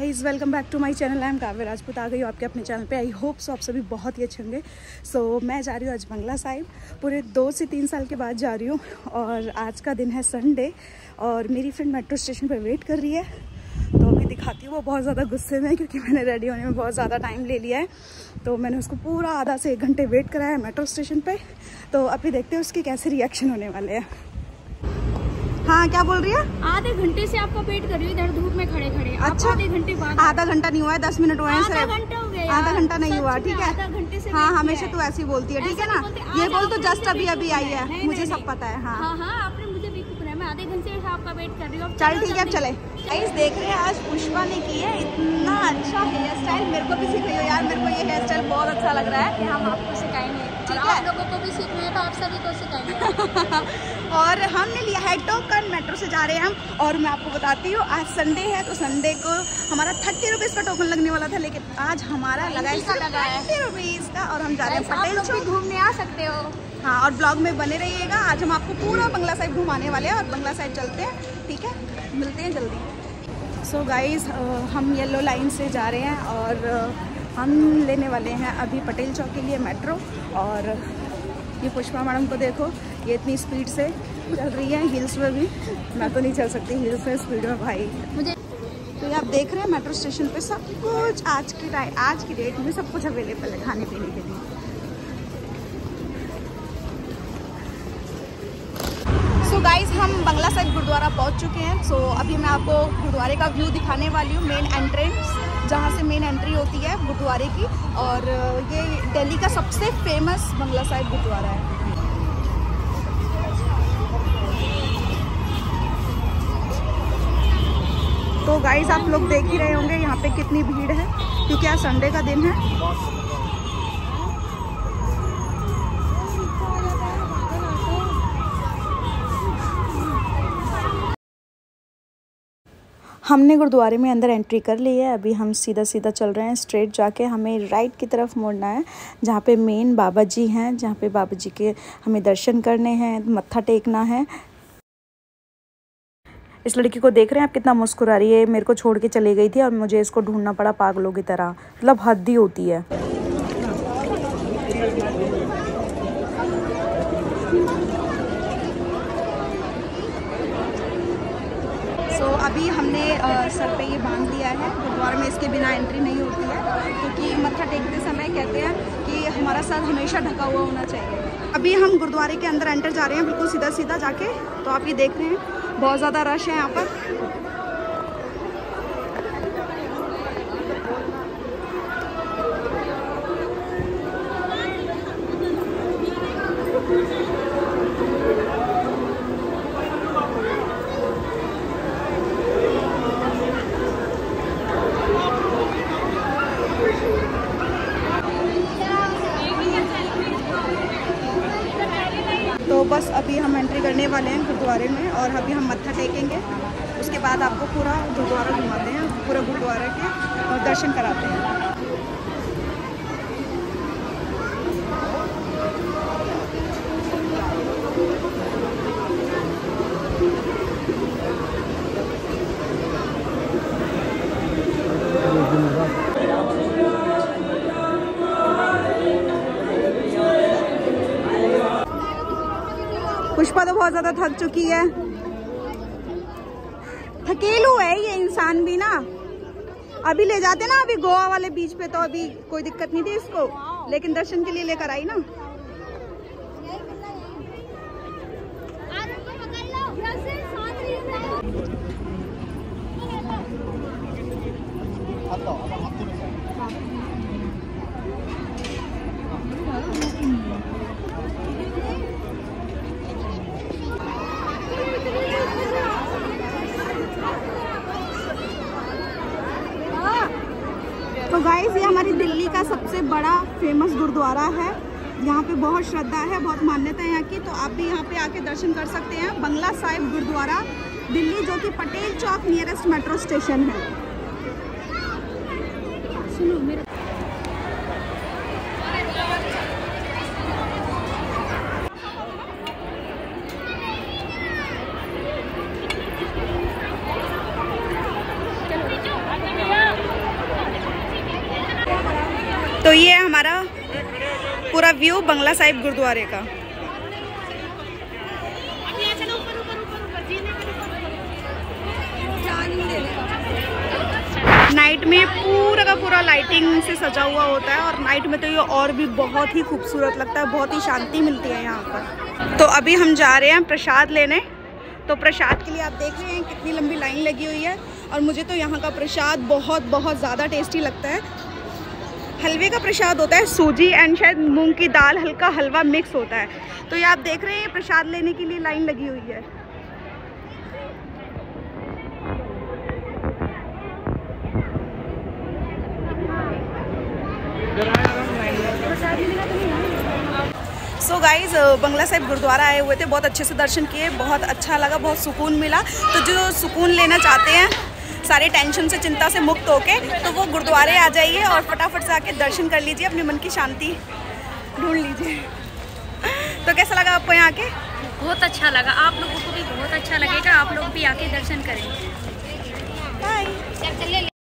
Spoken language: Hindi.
Guys, welcome back to my channel. I am Kavya Rajput. आ गई हूँ आपके अपने चैनल पे। आई होप सो आप सभी बहुत ही अच्छे होंगे। सो मैं जा रही हूँ आज बंगला साहिब। पूरे 2 से 3 साल के बाद जा रही हूँ और आज का दिन है संडे और मेरी फ्रेंड मेट्रो स्टेशन पर वेट कर रही है। तो अभी दिखाती हूँ। वो बहुत ज़्यादा गुस्से में है क्योंकि मैंने रेडी होने में बहुत ज़्यादा टाइम ले लिया है। तो मैंने उसको पूरा आधा से 1 घंटे वेट कराया है मेट्रो स्टेशन पर। तो अभी देखते हैं उसके कैसे रिएक्शन होने वाले हैं। हाँ, क्या बोल रही है? आधे घंटे से आपका वेट कर रही हूँ इधर धूप में खड़े खड़े। अच्छा, आधे घंटे बाद। आधा घंटा नहीं हुआ है, 10 मिनट हुए हैं सिर्फ। आधा घंटा हो गया। आधा घंटा नहीं हुआ, ठीक है। आधा घंटे से हाँ, हमेशा तू ऐसी बोलती है, ठीक है ना। ये बोल तो जस्ट अभी अभी आई है, मुझे सब पता है। हाँ हाँ, आपने मुझे भी बनाया। मैं आधे घंटे से आपका वेट कर रही हूँ। चल ठीक है, अब चले। गाइस देख रहे हैं, आज पुष्पा ने की है इतना अच्छा हेयर स्टाइल। मेरे को भी सिखाइयो यार, मेरे को ये हेयर स्टाइल बहुत अच्छा लग रहा है। कि हम आपको सिखाएंगे, ठीक है। है, आप लोगों को भी सीखना है तो आप सभी को सिखाएंगे। और हमने लिया है टोकन। मेट्रो से जा रहे हैं हम। और मैं आपको बताती हूँ, आज संडे है तो संडे को हमारा 30 रुपीज़ का टोकन लगने वाला था, लेकिन आज हमारा लगा है 30 रुपीज़ का। और हम जा रहे हैं पटेल चौक। घूमने आ सकते हो। हाँ, और ब्लॉग में बने रहिएगा। आज हम आपको पूरा बंगला साहिब घुमाने वाले हैं और बंगला साहिब चलते हैं, ठीक है। मिलते हैं जल्दी। सो गाइज, हम येलो लाइन से जा रहे हैं और हम लेने वाले हैं अभी पटेल चौक के लिए मेट्रो। और ये पुष्पा मैडम को देखो, ये इतनी स्पीड से चल रही है हील्स में भी। मैं तो नहीं चल सकती हील्स में स्पीड में भाई। मुझे तो ये आप देख रहे हैं मेट्रो स्टेशन पे सब कुछ आज की डेट में सब कुछ अवेलेबल है खाने पीने के लिए। सो गाइज, हम बंगला साहिब गुरुद्वारा पहुंच चुके हैं। सो अभी मैं आपको गुरुद्वारे का व्यू दिखाने वाली हूँ। मेन एंट्रेंस, जहाँ से मेन एंट्री होती है गुरुद्वारे की। और ये दिल्ली का सबसे फेमस बंगला साहिब गुरुद्वारा है। तो गाइज, आप लोग देख ही रहे होंगे यहाँ पे कितनी भीड़ है क्योंकि आज संडे का दिन है। हमने गुरुद्वारे में अंदर एंट्री कर ली है। अभी हम सीधा चल रहे हैं। स्ट्रेट जाके हमें राइट की तरफ मुड़ना है, जहाँ पे मेन बाबा जी हैं, जहाँ पे बाबा जी के हमें दर्शन करने हैं, मत्था टेकना है। इस लड़की को देख रहे हैं आप, कितना मुस्कुरा रही है। मेरे को छोड़ के चली गई थी और मुझे इसको ढूंढना पड़ा पागलों की तरह। मतलब हद ही होती है। अभी हमने सर पे ये बांध दिया है। गुरुद्वारे में इसके बिना एंट्री नहीं होती है क्योंकि मत्था टेकते समय कहते हैं कि हमारा सर हमेशा ढका हुआ होना चाहिए। अभी हम गुरुद्वारे के अंदर एंटर जा रहे हैं, बिल्कुल सीधा जाके। तो आप ये देख रहे हैं बहुत ज़्यादा रश है यहाँ पर। तो बस अभी हम एंट्री करने वाले हैं गुरुद्वारे में और अभी हम मत्था टेकेंगे। उसके बाद आपको पूरा गुरुद्वारा घुमाते हैं, पूरा गुरुद्वारा के और दर्शन कराते हैं। पुष्पा तो बहुत ज्यादा थक चुकी है। थकेलू है ये इंसान भी ना। अभी ले जाते ना अभी गोवा वाले बीच पे तो अभी कोई दिक्कत नहीं थी इसको, लेकिन दर्शन के लिए लेकर आई ना। तो गाइस, ये हमारी दिल्ली का सबसे बड़ा फेमस गुरुद्वारा है। यहाँ पे बहुत श्रद्धा है, बहुत मान्यता है यहाँ की। तो आप भी यहाँ पे आके दर्शन कर सकते हैं। बंगला साहिब गुरुद्वारा दिल्ली, जो कि Patel Chowk nearest metro station है। सुनो मेरे व्यू बंगला साहिब गुरुद्वारे का। नाइट में पूरा का पूरा लाइटिंग से सजा हुआ होता है और नाइट में तो ये और भी बहुत ही खूबसूरत लगता है, बहुत ही शांति मिलती है यहाँ पर। तो अभी हम जा रहे हैं प्रसाद लेने। तो प्रसाद के लिए आप देख रहे हैं कितनी लंबी लाइन लगी हुई है और मुझे तो यहाँ का प्रसाद बहुत बहुत ज़्यादा टेस्टी लगता है। हलवे का प्रसाद होता है, सूजी एंड शायद मूंग की दाल, हल्का हलवा मिक्स होता है। तो ये आप देख रहे हैं प्रसाद लेने के लिए लाइन लगी हुई है। सो गाइज बंगला साहिब गुरुद्वारा आए हुए थे, बहुत अच्छे से दर्शन किए, बहुत अच्छा लगा, बहुत सुकून मिला। तो जो सुकून लेना चाहते हैं सारे टेंशन से, चिंता से मुक्त होके, तो वो गुरुद्वारे आ जाइए और फटाफट से आके दर्शन कर लीजिए, अपने मन की शांति ढूंढ लीजिए। तो कैसा लगा आपको यहाँ आके? बहुत अच्छा लगा, आप लोगों को भी बहुत अच्छा लगेगा, आप लोग भी आके दर्शन करें। बाय।